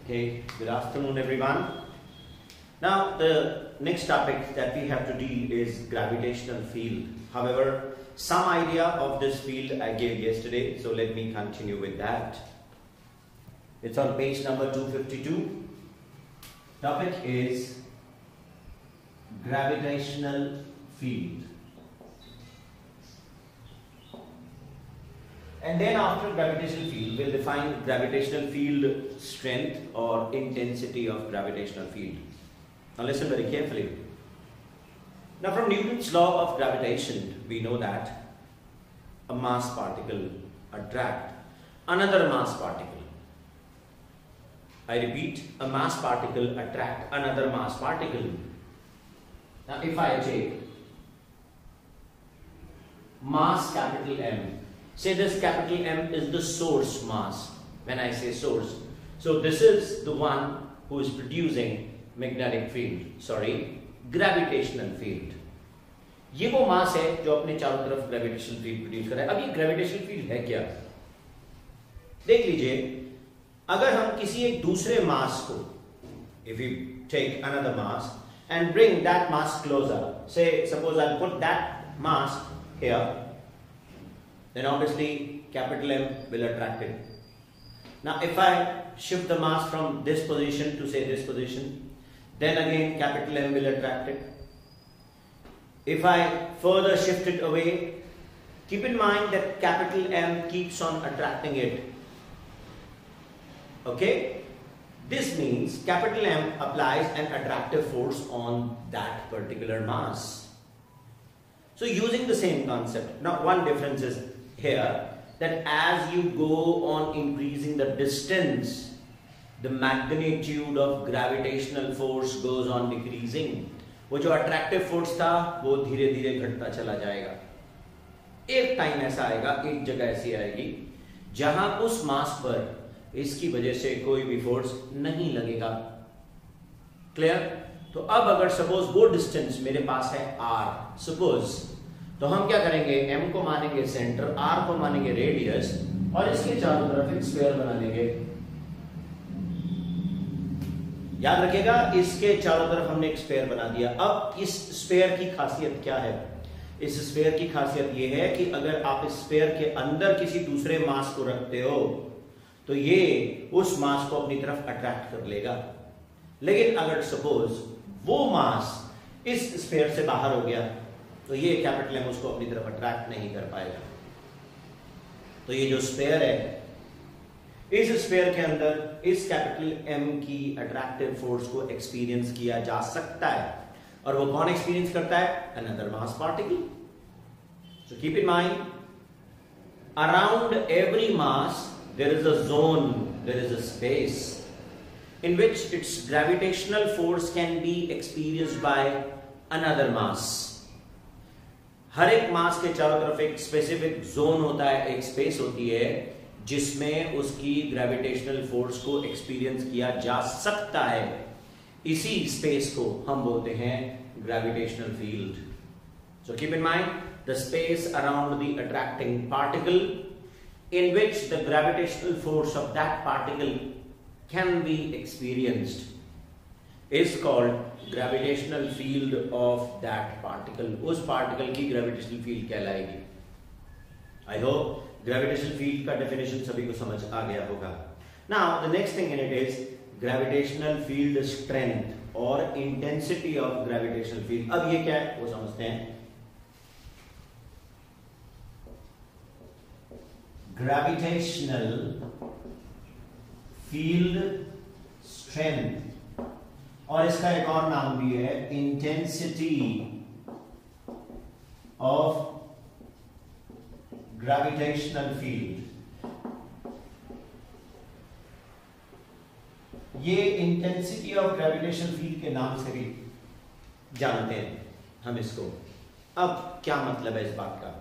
Okay, good afternoon everyone. Now the next topic that we have to deal is gravitational field. However, some idea of this field I gave yesterday, so let me continue with that. It's on page number 252. Topic is gravitational field. And then after gravitational field, we'll define gravitational field strength or intensity of gravitational field. Now listen very carefully. Now from Newton's law of gravitation, we know that a mass particle attracts another mass particle. I repeat, a mass particle attracts another mass particle. Now if I take mass capital M, say this capital M is the source mass. When I say source, so this is the one who is producing magnetic field, gravitational field. ये वो मास है जो अपने चारों तरफ gravitational field produce कर रहा है. अब ये ग्रेविटेशनल फील्ड है क्या? देख लीजिए, अगर हम किसी एक दूसरे मास को, if we take another mass and bring that mass closer, say suppose I'll put that mass here, then obviously capital M will attract it. Now if I shift the mass from this position to say this position, then again capital M will attract it. If I further shift it away, keep in mind that capital M keeps on attracting it. Okay? This means capital M applies an attractive force on that particular mass. So using the same concept, now one difference is here that as you go on increasing the distance, the magnitude of gravitational force goes on decreasing. वो जो attractive force था वो धीरे धीरे घटता चला जाएगा. एक टाइम ऐसा आएगा, एक जगह ऐसी आएगी जहां उस मास पर इसकी वजह से कोई भी फोर्स नहीं लगेगा. क्लियर? तो अब अगर सपोज वो डिस्टेंस मेरे पास है r, सपोज, तो हम क्या करेंगे, m को मानेंगे सेंटर, r को मानेंगे रेडियस और इसके चारों तरफ एक स्फीयर बना लेंगे. याद रखिएगा, इसके चारों तरफ हमने एक स्फीयर बना दिया. अब इस स्फीयर की खासियत क्या है? इस स्फीयर की खासियत यह है कि अगर आप इस स्फीयर के अंदर किसी दूसरे मास को रखते हो तो ये उस मास को अपनी तरफ अट्रैक्ट कर लेगा. लेकिन अगर सपोज वो मास इस स्फीयर से बाहर हो गया तो ये कैपिटल एम उसको अपनी तरफ अट्रैक्ट नहीं कर पाएगा. तो ये जो स्फीयर है, इस स्फीयर के अंदर इस कैपिटल एम की अट्रैक्टिव फोर्स को एक्सपीरियंस किया जा सकता है. और वो कौन एक्सपीरियंस करता है? Another mass particle. So keep in mind, around every mass there is a zone, there is a space in which its gravitational force can be experienced by another mass. हर एक मास के चारों तरफ एक specific zone होता है, एक space होती है जिसमें उसकी ग्रेविटेशनल फोर्स को एक्सपीरियंस किया जा सकता है. इसी स्पेस को हम बोलते हैं gravitational field. So keep in mind, the space around the attracting particle in which the gravitational force of that particle can be experienced is called gravitational field of that particle. उस particle की gravitational field कहलाएगी. I hope gravitational field का definition सभी को समझ आ गया होगा. Now the next thing in it is gravitational field strength or intensity of gravitational field. अब ये क्या है वो समझते हैं. Gravitational field strength और इसका एक और नाम भी है intensity of gravitational field. ये intensity of gravitational field के नाम से भी जानते हैं हम इसको. अब क्या मतलब है इस बात का?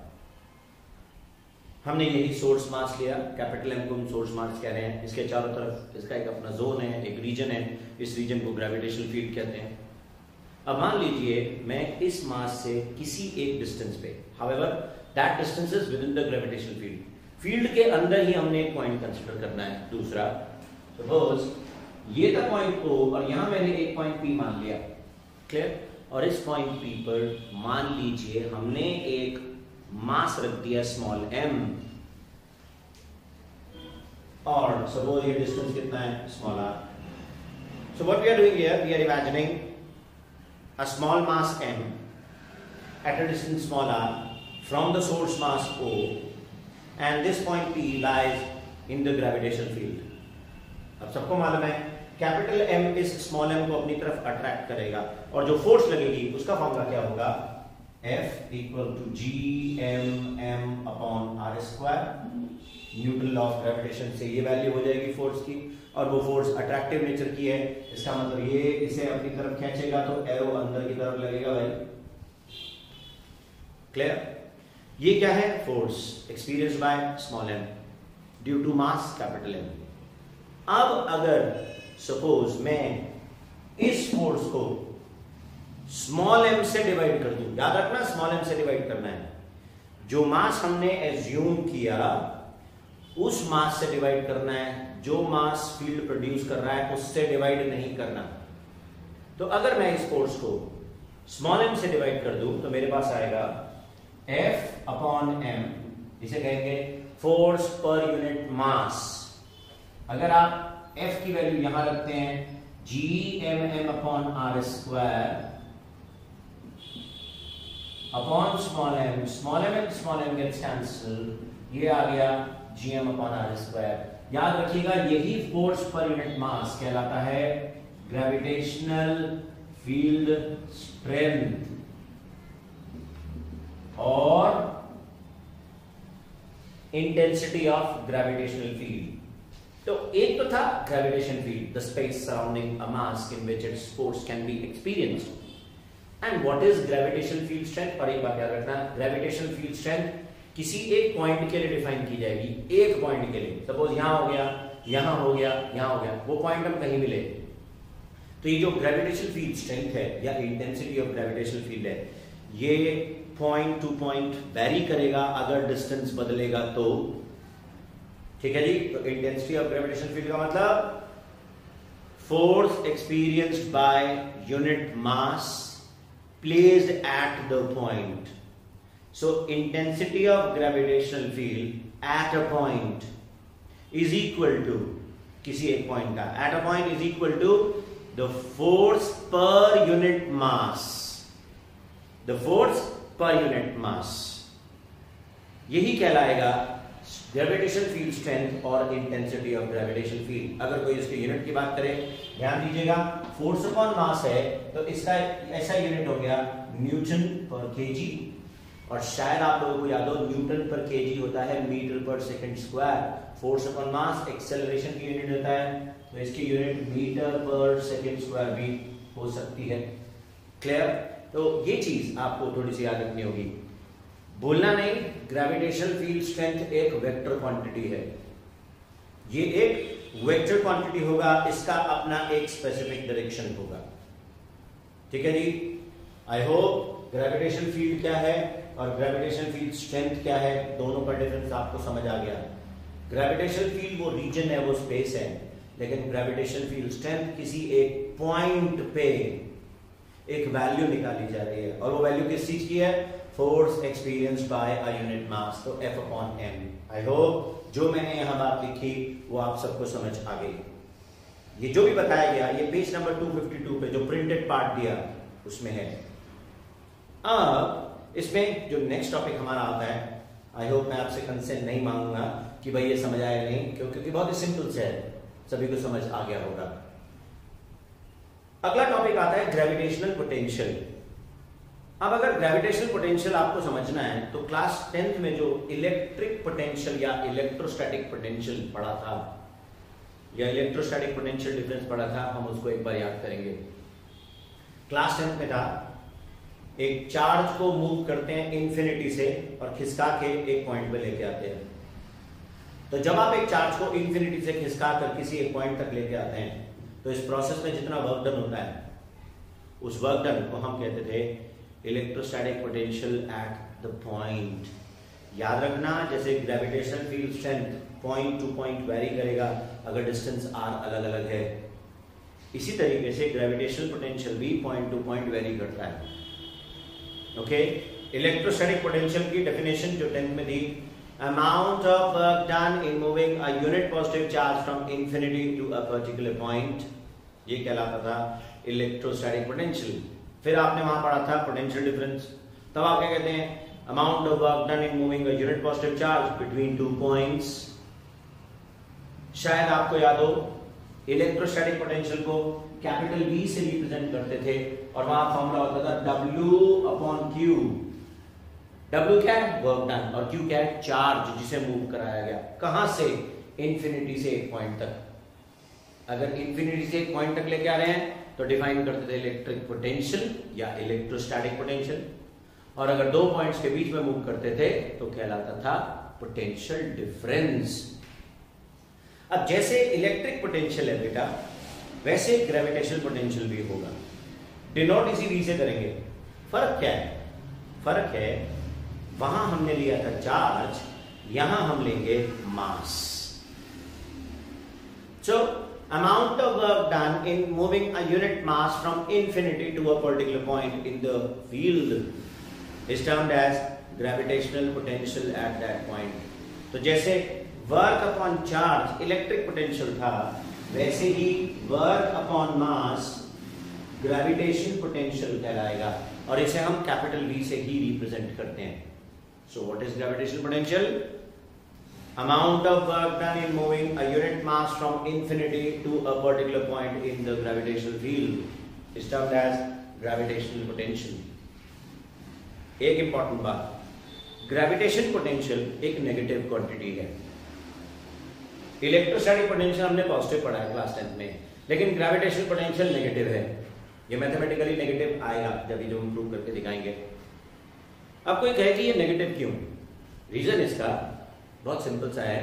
हमने यही सोर्स मास लिया, कैपिटल एम को हम सोर्स मास कह रहे हैं. इसके चारों तरफ इसका एक अपना जोन है, एक रीजन है. इस रीजन को ग्रेविटेशनल फील्ड कहते हैं. अब मान लीजिए मैं इस मास से किसी एक डिस्टेंस पे, however that distance is within the gravitational field, field के अंदर ही हमने एक पॉइंट कंसीडर करना है. दूसरा, सपोज ये था पॉइंट O और यहां मैंने एक पॉइंट P मान लिया, क्लियर। और इस पॉइंट P पर मान लीजिए हमने एक मास रख दिया स्मॉल m, और सपोज ये डिस्टेंस कितना है, small r। So what we are doing here, we are imagining a small mass m at a distance small r from the source mass O, and this point P lies in the gravitational field. अब सबको मालूम है capital M इस small m को अपनी तरफ attract करेगा, और जो फोर्स लगेगी उसका फॉर्मूला क्या होगा, F equal to Gm upon r square. Newton law of gravitation से ये वैल्यू हो जाएगी फोर्स की, और वो फोर्स अट्रैक्टिव नेचर की है, इसका मतलब ये इसे अपनी तरफ खींचेगा तो एरो अंदर की तरफ लगेगा भाई, क्लियर। ये क्या है, force experience by small m due to mass capital M। अब अगर सपोज मैं इस फोर्स को स्मॉल m से डिवाइड कर दूं, याद रखना स्मॉल m से डिवाइड करना है, जो मास हमने एज्यूम किया उस मास से डिवाइड करना है, जो मास फील्ड प्रोड्यूस कर रहा है उससे डिवाइड नहीं करना। तो अगर मैं इस फोर्स को स्मॉल m से डिवाइड कर दूं तो मेरे पास आएगा F अपॉन m, इसे कहेंगे फोर्स पर यूनिट मास। अगर आप F की वैल्यू यहां रखते हैं Gmm upon r square upon small m gets cancel, ये आ गया Gm अपॉन आर स्क्वायर। याद रखिएगा यही फोर्स पर यूनिट मास कहलाता है ग्रेविटेशनल फील्ड स्ट्रेंथ और इंटेंसिटी ऑफ ग्रेविटेशनल फील्ड। तो एक तो था gravitation field, the space surrounding a mass in which its force can be experienced. And what is gravitational field strength, और एक बात याद रखना, ग्रेविटेशनल फील्ड स्ट्रेंथ किसी एक पॉइंट के लिए डिफाइन की जाएगी, एक पॉइंट के लिए। सपोज यहां हो गया, यहां हो गया, यहां हो गया, वो पॉइंट हम कहीं भी ले। तो ये जो ग्रेविटेशनल फील्ड स्ट्रेंथ है या इंटेंसिटी ऑफ ग्रेविटेशनल फील्ड है, ये पॉइंट टू पॉइंट वेरी करेगा अगर डिस्टेंस बदलेगा तो, ठीक है जी। तो इंटेंसिटी ऑफ ग्रेविटेशनल फील्ड का मतलब force experienced by unit mass placed at the point. So intensity of gravitational field at a point is equal to, किसी एक पॉइंट का at a point is equal to the force per unit mass, the force per unit mass। यही कहलाएगा gravitational field strength और intensity of gravitational field. अगर कोई इसके unit की बात करे, ध्यान दीजिएगा फोर्स अपॉन मास है तो इसका ऐसा यूनिट हो गया न्यूटन पर केजी, और शायद आप लोगों को याद हो न्यूटन पर केजी होता है मीटर पर second square. Force upon mass acceleration की यूनिट होता है, तो इसकी यूनिट मीटर पर सेकंड स्क्वायर भी हो सकती है, क्लियर। तो ये चीज आपको थोड़ी सी याद रखनी होगी, भूलना नहीं। ग्रेविटेशनल फील्ड स्ट्रेंथ एक वेक्टर क्वांटिटी है, ये एक वेक्टर क्वांटिटी होगा, इसका अपना एक स्पेसिफिक डायरेक्शन होगा, ठीक है जी। आई होप ग्रेविटेशनल फील्ड क्या है और ग्रेविटेशनल फील्ड स्ट्रेंथ क्या है, दोनों का डिफरेंस आपको समझ आ गया। ग्रेविटेशनल फील्ड वो रीजन है, वो स्पेस है, लेकिन ग्रेविटेशनल फील्ड स्ट्रेंथ किसी एक पॉइंट पे एक वैल्यू निकाली जा रही है, और वो वैल्यू किस चीज की है, force experienced by a unit mass, तो F upon m। I hope जो मैंने यहां बात लिखी वो आप सबको समझ आ गई। ये जो भी बताया गया ये पेज नंबर 252 पे जो प्रिंटेड पार्ट दिया उसमें है। अब इसमें जो नेक्स्ट टॉपिक हमारा आता है, आई होप मैं आपसे कंसेंट नहीं मांगूंगा कि भाई ये समझ आया नहीं, क्योंकि बहुत ही सिंपल से है, सभी को समझ आ गया होगा। अगला टॉपिक आता है ग्रेविटेशनल पोटेंशियल। अब अगर ग्रेविटेशनल पोटेंशियल आपको समझना है तो क्लास 10th में जो इलेक्ट्रिक पोटेंशियल या इलेक्ट्रोस्टैटिक पोटेंशियल पढ़ा था, या इलेक्ट्रोस्टैटिक पोटेंशियल डिफरेंस पढ़ा था, हम उसको एक बार याद करेंगे। क्लास 10th में था एक चार्ज को मूव करते हैं इन्फिनिटी से और खिसका के एक पॉइंट पे लेके आते हैं। तो जब आप एक चार्ज को इन्फिनिटी से खिसका कर किसी एक पॉइंट तक लेके आते हैं तो इस प्रोसेस में जितना वर्क डन होता है उस वर्क डन को हम कहते थे electrostatic potential at the point. याद रखना, जैसे gravitational field strength point to point vary करेगा अगर डिस्टेंस r अलग अलग है, इसी तरीके से ग्रेविटेशनल पोटेंशियल भी पॉइंट टू पॉइंट वेरी करता है। ओके, इलेक्ट्रोस्टैटिक पोटेंशियल की डेफिनेशन जो 10th में दी, amount of work done in moving a unit positive charge from infinity to a particular point, ये कहलाता था इलेक्ट्रोस्टैटिक पोटेंशियल। फिर आपने वहां पढ़ा था पोटेंशियल डिफरेंस, तब आप क्या कहते हैं, amount of work done in moving a unit positive charge between two points। शायद आपको याद हो इलेक्ट्रोस्टैटिक पोटेंशियल को कैपिटल V से रिप्रेजेंट करते थे और वहां फॉर्मूला होता था W/Q। W क्या है, वर्क डन, और Q क्या है, चार्ज जिसे मूव कराया गया। कहां से, इन्फिनिटी से एक पॉइंट तक। अगर इन्फिनिटी से एक पॉइंट तक लेके आ रहे हैं तो डिफाइन करते थे इलेक्ट्रिक पोटेंशियल या इलेक्ट्रोस्टैटिक पोटेंशियल, और अगर दो पॉइंट्स के बीच में मूव करते थे तो कहलाता था पोटेंशियल डिफरेंस। अब जैसे इलेक्ट्रिक पोटेंशियल है बेटा, वैसे ग्रेविटेशनल पोटेंशियल भी होगा। डिनोट इसी V से करेंगे। फर्क क्या है, फर्क है वहां हमने लिया था चार्ज, यहां हम लेंगे मास। सो amount of work done in moving a unit mass from infinity to a particular point in the field is termed as gravitational potential at that point। तो जैसे work upon charge electric potential था, वैसे ही work upon mass gravitation potential कहलाएगा, और इसे हम capital V से ही रिप्रेजेंट करते हैं। So what is gravitational potential? Amount of work done in moving a unit mass from infinity to a particular point in the gravitational field is termed as gravitational potential। एक important बात, gravitation potential एक negative quantity है। Electrostatic potential हमने positive पढ़ा है class 10th में, लेकिन gravitation potential negative है। ये मैथमेटिकली नेगेटिव आएगा जब ये हम प्रूव करके दिखाएंगे। अब कोई कहे कि ये नेगेटिव क्यों? रीजन इसका बहुत सिंपल सा है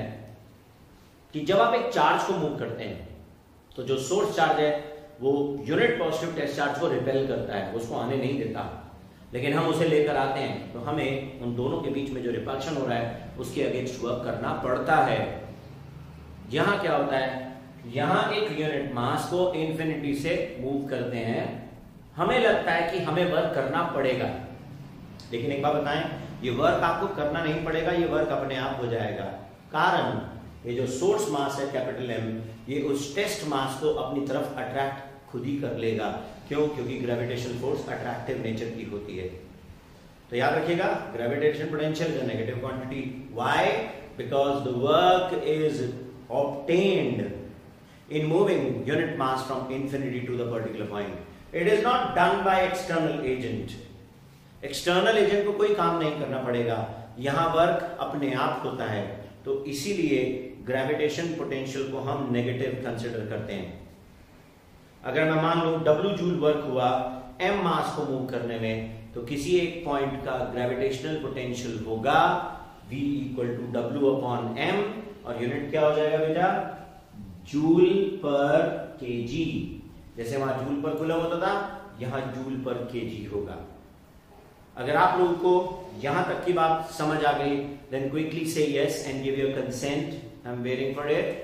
कि जब आप एक चार्ज को मूव करते हैं तो जो सोर्स चार्ज है वो यूनिट पॉजिटिव टेस्ट चार्ज को रिपेल करता है, उसको आने नहीं देता। लेकिन हम उसे लेकर आते हैं तो हमें उन दोनों के बीच में जो रिपल्शन हो रहा है उसके अगेंस्ट वर्क करना पड़ता है। यहां क्या होता है, यहां एक यूनिट मास को इन्फिनिटी से मूव करते हैं, हमें लगता है कि हमें वर्क करना पड़ेगा, लेकिन एक बात बताएं, ये वर्क आपको करना नहीं पड़ेगा, ये वर्क अपने आप हो जाएगा। कारण ये जो सोर्स मास है कैपिटल M, ये उस टेस्ट मास को अपनी तरफ अट्रैक्ट खुद ही कर लेगा। क्यों? क्योंकि ग्रेविटेशनल फोर्स अट्रैक्टिव नेचर की होती है। तो याद रखिएगा, gravitational potential is a negative quantity. Why? Because the work is obtained in moving unit mass from infinity to the particular point. It is not done by external agent. External agent को कोई काम नहीं करना पड़ेगा, यहां work अपने आप होता है। तो इसीलिए ग्रेविटेशन पोटेंशियल को हम नेगेटिव कंसिडर करते हैं। अगर मैं मान लूं W जूल वर्क हुआ M मास को मूव करने में, तो किसी एक पॉइंट का ग्रेविटेशनल पोटेंशियल होगा V = W/M, और यूनिट क्या हो जाएगा बेटा? जूल पर kg। जैसे वहां जूल पर कूलम होता था, यहां जूल पर kg होगा। अगर आप लोगों को यहां तक की बात समझ आ गई, then quickly say yes and give your consent. I'm waiting for it.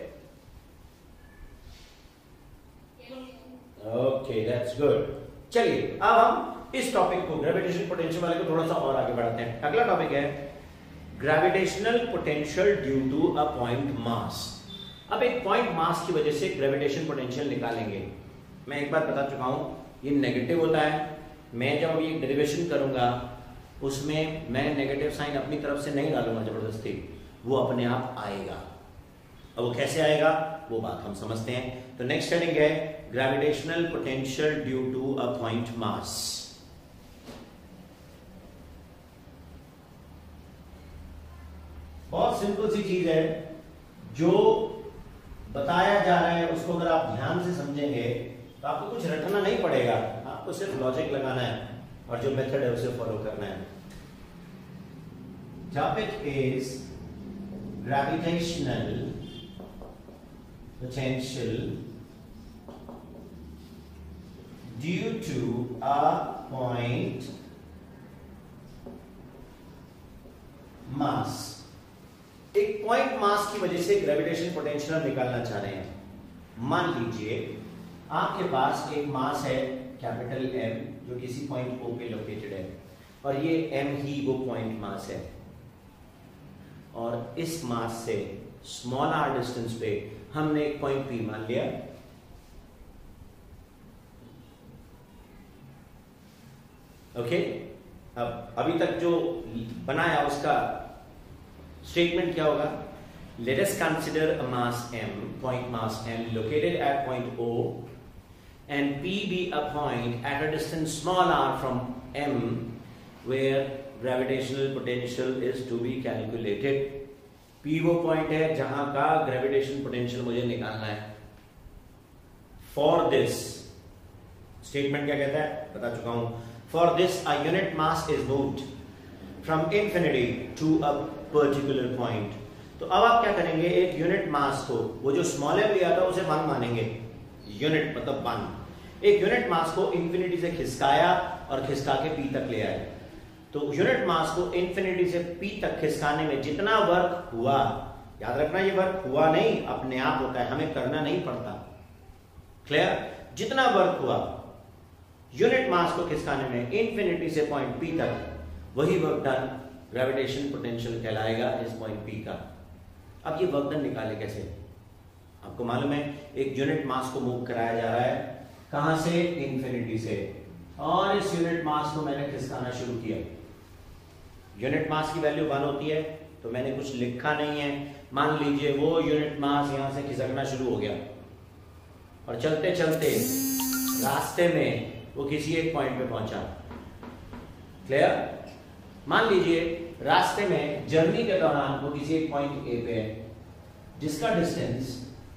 Okay, that's good. चलिए अब हम इस टॉपिक को, ग्रेविटेशनल पोटेंशियल वाले को थोड़ा सा और आगे बढ़ाते हैं। अगला टॉपिक है gravitational potential due to a point mass. अब एक पॉइंट मास की वजह से ग्रेविटेशनल पोटेंशियल निकालेंगे। मैं एक बात बता चुका हूं, ये नेगेटिव होता है। मैं जब ये डेरिवेशन करूंगा उसमें मैं नेगेटिव साइन अपनी तरफ से नहीं डालूंगा जबरदस्ती, वो अपने आप आएगा। अब वो कैसे आएगा वो बात हम समझते हैं। तो नेक्स्ट हेडिंग है gravitational potential due to a point mass. बहुत सिंपल सी चीज है, जो बताया जा रहा है उसको अगर आप ध्यान से समझेंगे तो आपको कुछ रटना नहीं पड़ेगा, आपको सिर्फ लॉजिक लगाना है और जो मेथड है उसे फॉलो करना है। Topic is gravitational potential due to a point mass. एक पॉइंट मास की वजह से ग्रेविटेशन पोटेंशियल निकालना चाह रहे हैं। मान लीजिए आपके पास एक मास है कैपिटल M जो किसी पॉइंट O पे लोकेटेड है, और ये M ही वो पॉइंट मास है, और इस मास से स्मॉल r डिस्टेंस पे हमने एक पॉइंट P मान लिया। ओके, अब अभी तक जो बनाया उसका स्टेटमेंट क्या होगा? Let us consider a mass M, point mass M located at point O, and P be a point at a distance small r from M where gravitational potential is to be calculated. P वो point है जहां का gravitation potential मुझे निकालना है। For this statement क्या कहता है बता चुका हूं। For this a unit mass is moved from infinity to a particular point. तो अब आप क्या करेंगे, एक यूनिट मास को, वो जो स्मॉल m लिया था उसे 1 मानेंगे, यूनिट मतलब 1, एक यूनिट मास को इंफिनिटी से खिसकाया और खिसका के p तक ले आए। तो यूनिट मास को इंफिनिटी से p तक खिसकाने में जितना वर्क हुआ, याद रखना ये वर्क हुआ नहीं, अपने आप होता है, हमें करना नहीं पड़ता। क्लियर? जितना वर्क हुआ यूनिट मास को खिसकाने में इंफिनिटी से पॉइंट p तक, वही वर्क डन ग्रेविटेशन पोटेंशियल कहलाएगा इस पॉइंट p का। अब ये वर्क डन निकाले कैसे? आपको मालूम है एक यूनिट मास को मूव कराया जा रहा है, कहां से? इंफिनिटी से, और इस यूनिट मास को मैंने खिसकाना शुरू किया। यूनिट मास की वैल्यू 1 होती है, तो मैंने कुछ लिखा नहीं है, मान लीजिए वो यूनिट मास यहां से खिसकना शुरू हो गया, और चलते चलते रास्ते में वो किसी एक पॉइंट पे पहुंचा। क्लियर? मान लीजिए रास्ते में जर्नी के दौरान वो किसी एक पॉइंट ए पे है जिसका डिस्टेंस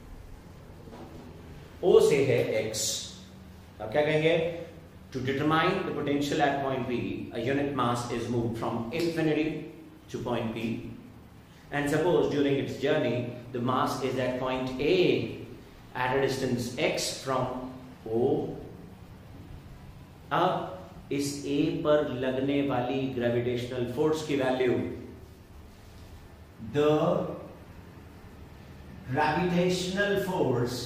O से है x। अब क्या कहेंगे? To determine the potential at point P, a unit mass is moved from infinity to point P, and suppose during its journey the mass is at point A at a distance x from O. अब इस A पर लगने वाली gravitational force की value, the gravitational force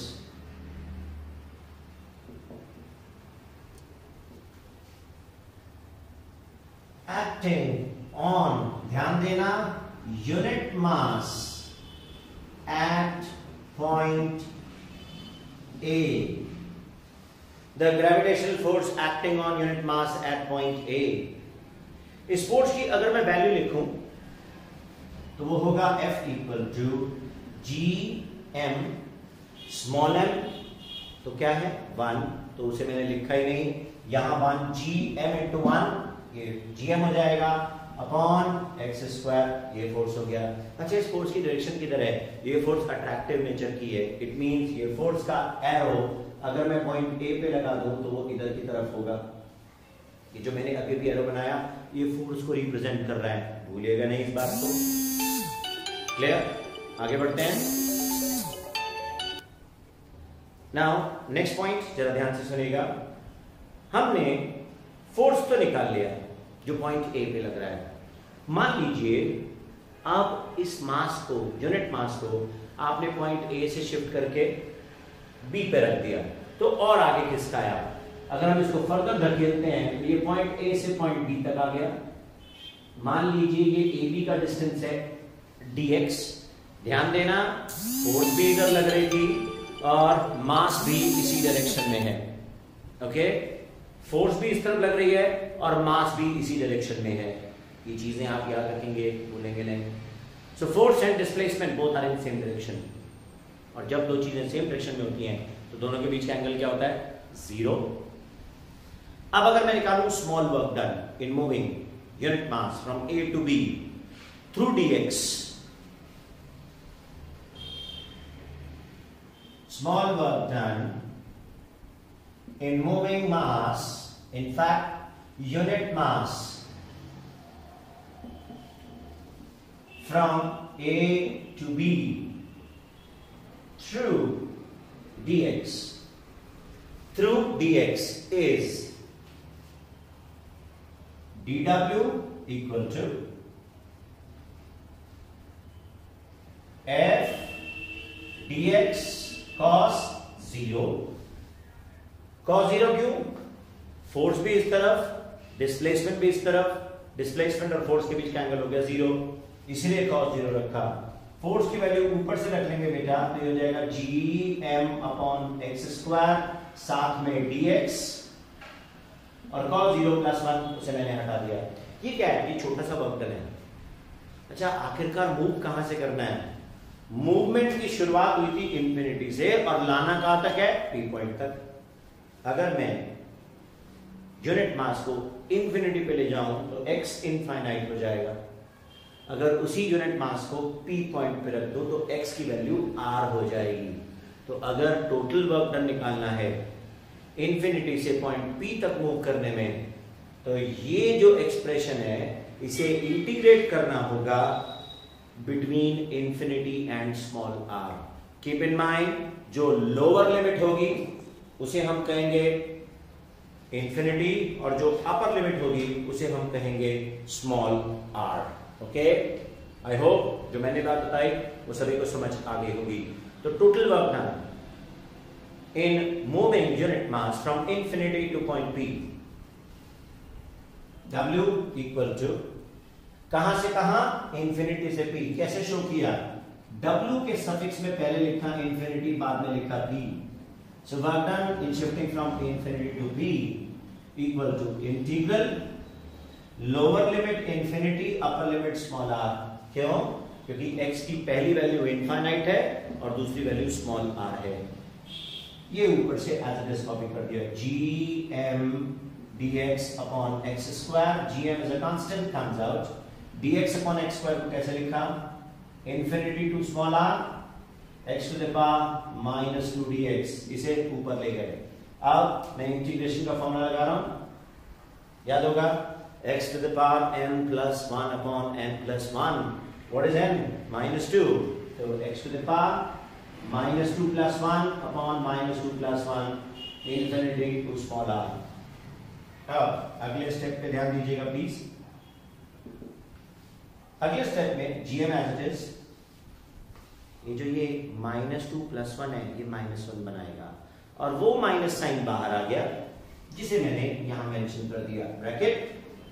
acting on, ध्यान देना, unit mass at point A, the gravitational force acting on unit mass at point A। इस force की अगर मैं वैल्यू लिखूं तो वो होगा F equal to G M, small m तो क्या है 1, तो उसे मैंने लिखा ही नहीं, यहां 1 जी एम इंटू 1, ये जी एम हो जाएगा, अपॉन एक्स स्क्वायर, ये फोर्स हो गया। अच्छा, इस फोर्स की डायरेक्शन किधर है? ये फोर्स अट्रैक्टिव नेचर की है, इट मींस ये फोर्स का एरो अगर मैं पॉइंट ए पे लगा दूं तो वो इधर की तरफ होगा। ये जो मैंने अभी भी एरो बनाया ये फोर्स को रिप्रेजेंट कर रहा है, भूलिएगा नहीं इस बात को। क्लियर? आगे बढ़ते हैं। नाउ नेक्स्ट पॉइंट जरा ध्यान से सुनिएगा। हमने फोर्स तो निकाल लिया जो पॉइंट ए पे लग रहा है। मान लीजिए अब इस मास को, यूनिट मास को आपने पॉइंट ए से शिफ्ट करके बी पे रख दिया, तो और आगे खिसकाया। अगर हम इसको फर्दर धकेलते हैं तो ये पॉइंट ए से पॉइंट बी तक आ गया। मान लीजिए ये ए बी का डिस्टेंस है dx। ध्यान देना, फोर्स भी इधर लग रही थी और मास भी इसी डायरेक्शन में है। ओके, फोर्स भी इस तरफ लग रही है और मास भी इसी डायरेक्शन में है। ये चीजें आप याद रखेंगे, भूलेंगे नहीं। So force and displacement both are in same direction, और जब दो चीजें सेम डायरेक्शन में होती हैं तो दोनों के बीच का एंगल क्या होता है? 0। अब अगर मैं निकालूं small work done in moving unit mass from A to B through dx, small work done in moving mass, in fact unit mass from A to B through dx is dw equal to f dx cos 0 cos 0 क्यों? Force भी इस तरफ, displacement भी इस तरफ, displacement और force के बीच का एंगल हो गया 0, इसलिए cos 0 रखा। फोर्स की वैल्यू ऊपर से रख लेंगे बेटा, तो ये हो जाएगा gm/x², साथ में dx, और cos 0 + 1 उसे मैंने हटा दिया। ये क्या है? ये छोटा सा वर्क डन है। अच्छा, आखिरकार मूव कहां से करना है? मूवमेंट की शुरुआत हुई थी इंफिनिटी से और लाना कहां तक है? P पॉइंट तक। अगर मैं यूनिट मास को इंफिनिटी पे ले जाऊं तो x इनफाइनाइट हो जाएगा। अगर उसी यूनिट मास को P पॉइंट पे रख दो तो x की वैल्यू r हो जाएगी। तो अगर टोटल वर्क डन निकालना है इंफिनिटी से पॉइंट P तक मूव करने में, तो ये जो एक्सप्रेशन है इसे इंटीग्रेट करना होगा between infinity and small r। Keep in mind, जो लोअर लिमिट होगी उसे हम कहेंगे इंफिनिटी और जो अपर लिमिट होगी उसे हम कहेंगे small r। Okay, I hope जो मैंने बात बताई वो सभी को समझ आ गई होगी। तो total work done in moving unit mass from infinity to point P, W equal to कहां से कहां? इंफिनिटी से P। कैसे शो किया? W के सफिक्स में पहले लिखा इंफिनिटी, बाद में लिखा P। So work done in shifting from infinity to P equal to integral lower limit infinity upper limit small r। क्यों? क्योंकि x की पहली वैल्यू इनफाइनाइट है और दूसरी वैल्यू स्मॉल r है। ये ऊपर से एज इट इज कॉपी कर दिया, gm dx/x², gm is a constant, comes out, dx/x² को कैसे लिखा? infinity to small r x to the power -2 dx, इसे ऊपर ले गए। अब मैं इंटीग्रेशन का फॉर्मूला लगा रहा हूं, याद होगा, x to the power n plus 1 upon n plus 1, what is n? -2, so x to the power -2 plus 1 upon -2 plus 1 infinity to small r। अब अगले स्टेप पे ध्यान दीजिएगा प्लीज। अगले स्टेप में gm as it is, ये जो ये -2 + 1 है ये -1 बनाएगा और वो माइनस साइन बाहर आ गया जिसे मैंने यहां मेंशन कर दिया, bracket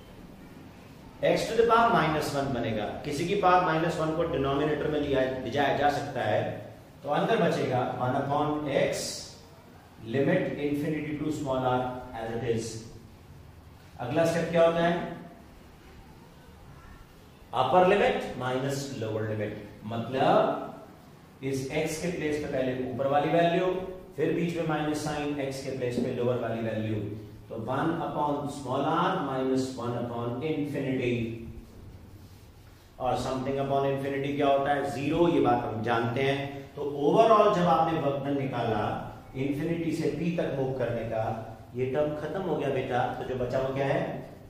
x to the power -1 बनेगा। किसी की पावर -1 को डिनोमिनेटर में लिया जा सकता है, तो अंदर बचेगा 1/x limit infinity to small r as it is. अगला स्टेप क्या होता है? Upper limit minus lower limit, मतलब इस x के प्लेस पे पहले ऊपर वाली वैल्यू, फिर बीच में माइनस साइन, x के प्लेस पे लोअर वाली वैल्यू, तो 1/r माइनस 1/इंफिनिटी, और समथिंग अपॉन इंफिनिटी क्या होता है? 0, ये बात हम जानते हैं। तो ओवरऑल जब आपने वर्क डन निकाला इंफिनिटी से P तक मूव करने का, ये टर्म खत्म हो गया बेटा, तो जो बचा वो क्या है?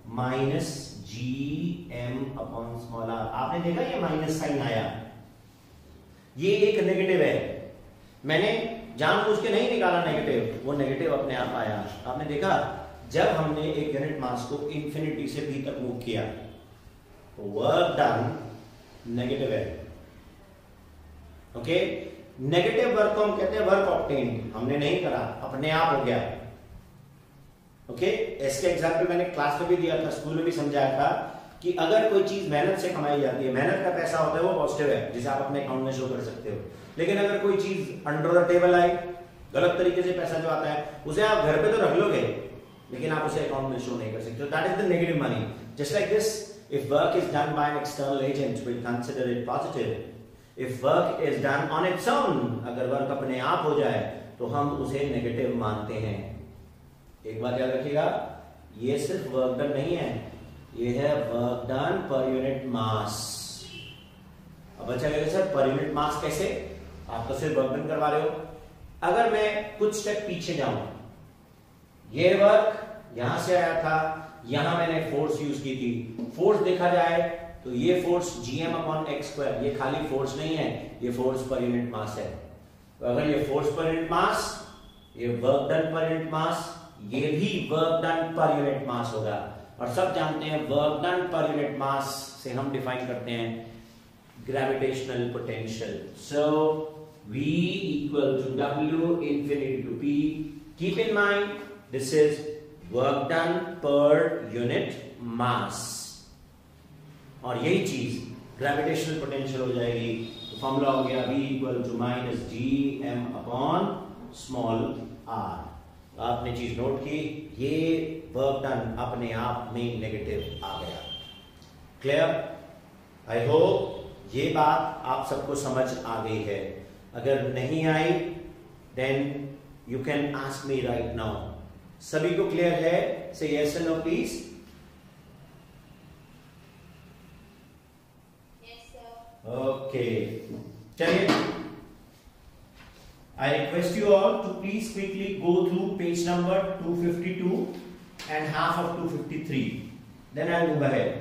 -gm/r। आपने देखा ये माइनस साइन आया, ये एक नेगेटिव है, मैंने जानबूझ के नहीं निकाला नेगेटिव, वो नेगेटिव अपने आप आया। आपने देखा जब हमने एक यूनिट मास को इंफिनिटी से P तक मूव किया तो वर्क डन नेगेटिव है। ओके, नेगेटिव वर्क को हम कहते हैं वर्क ऑब्टेन्ड, हमने नहीं करा, अपने आप हो गया। ओके, इसके एग्जांपल मैंने क्लास में भी दिया था, स्कूल में भी समझाया था कि अगर कोई चीज मेहनत से कमाई जाती है, मेहनत का पैसा होता है वो पॉजिटिव है, जिसे आप अपने अकाउंट में शो कर सकते हो। लेकिन अगर कोई चीज अंडर द टेबल आई, गलत तरीके से पैसा जो आता है, उसे आप घर पे तो रख लोगे लेकिन आप उसे अकाउंट में शो नहीं कर सकते। That is the negative money. Just like this, if work is done by an external agent, we consider it positive. If work is done on its own, अगर वर्क अपने आप हो जाए तो हम उसे नेगेटिव मानते हैं। एक बात याद रखिएगा, ये सिर्फ वर्क डन नहीं है, ये है वर्क डन पर यूनिट मास। अब बच्चा कहेगा सर पर यूनिट मास कैसे? आप तो सिर्फ वर्क डन करवा रहे हो। अगर मैं कुछ स्टेप पीछे जाऊं, ये वर्क यहां से आया था, यहां मैंने फोर्स यूज की थी, फोर्स देखा जाए तो ये फोर्स gm/x², ये खाली फोर्स नहीं है, ये फोर्स पर यूनिट मास है। तो अगर ये फोर्स पर यूनिट मास, ये वर्क डन पर यूनिट मास, ये भी वर्क डन पर यूनिट मास होगा। और सब जानते हैं वर्क डन पर यूनिट मास से हम डिफाइन करते हैं gravitational potential. So V = W infinity to P। Keep in mind this is work done पर यूनिट मास, और यही चीज ग्रेविटेशनल पोटेंशियल हो जाएगी। तो फॉर्मूला हो गया V equal to minus G M upon small R. आपने चीज नोट की, ये वर्क डन अपने आप में नेगेटिव आ गया। क्लियर? आई होप ये बात आप सबको समझ आ गई है। अगर नहीं आई then you can ask me right now. सभी को क्लियर है? से यस और नो प्लीज। ओके, चलिए, I request you all to please quickly go through page number 252 and half of 253. Then I'll move ahead.